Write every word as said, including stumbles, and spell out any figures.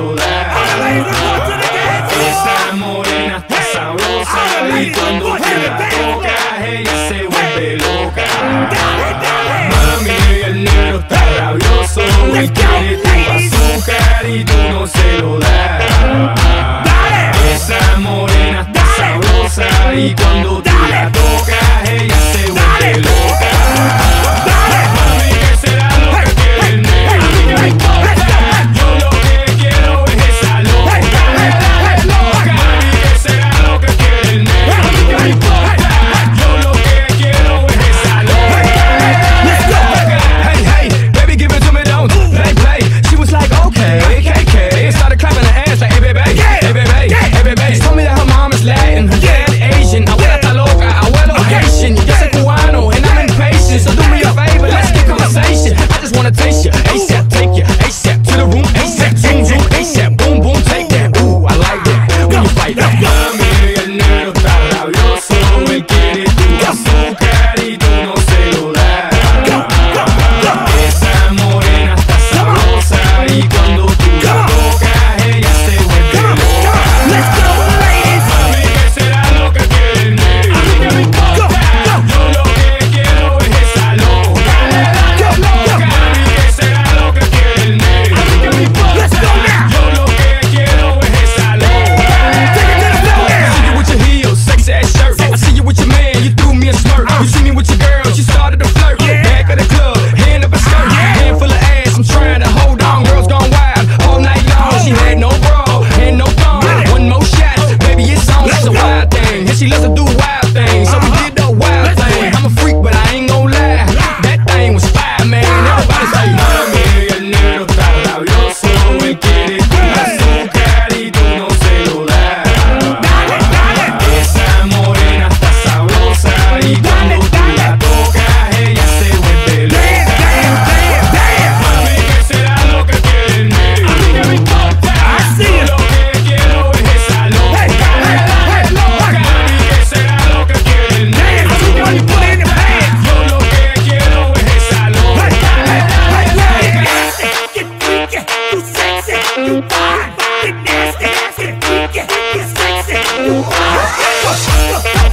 lo da. Esa morena está sabrosa y cuando tú la tocas ella se vuelve loca. Mami, el negro está rabioso y quiere tu azúcar y tú no se lo das. Esa morena está sabrosa y cuando tú la tocas ella se vuelve loca. Mami, ¿qué será lo que quiere el negro? A mí no me importa, yo lo que quiero es esa loca. Mami, ¿qué será lo que quiere el negro? A mí no me importa, yo lo que quiero es esa loca. Hey, hey, baby, give it to me, don't play, play. She was like, okay, K K, and started clapping her ass like, hey, baby, hey, baby, hey, baby. She told me that her mom is Latin, her dad Asian. Abuela está loca, abuelo Haitian. Yo soy cubano and I'm impatient, so do me a favor, let's get conversation. I just wanna taste you, ASAP, take you, ASAP to the room, ASAP, zoom, zoom, ASAP, boom, boom, take that. Ooh, I like that when you fight that. Mami, el negro está rabioso, él quiere tu azúcar y tú no se lo das. Esa morena está sabrosa y cuando tú la tocas ella se vuelve loca. Mami, ¿qué será lo que quiere el negro? A mí no me importa, yo lo que quiero es esa loca. Mami, ¿qué será lo que quiere el negro? A mí no me importa, yo lo que quiero es esa loca. I see you with your heels, sexy ass shirt. I see you with your man, you threw me a smirk. You see me with your girl, she started to flirt. Back of the club, hand up a skirt, hand full of ass. I'm trying to hold on, girls gone wild all night long. She had no bra and no thong. One more shot, baby it's on. It's a wild thing, and she loves to do wild things. So we did the wild thing. I'm a freak, but I ain't gon' lie. That thing was fire, man. Everybody say, Mami, el negro está rabioso, él quiere tu azúcar y tú no se lo das. Esa morena está sabrosa y cuando tú la tocas ella se vuelve loca. Mami, ¿qué será lo que quiere el negro? A mí no me importa, yo lo que quiero es esa loca. Mami, ¿qué será lo que quiere el negro? A mí no me importa, yo lo que quiero es esa loca. Get freaky, you sexy, you fine. Get nasty, get freaky, you sexy, you fine.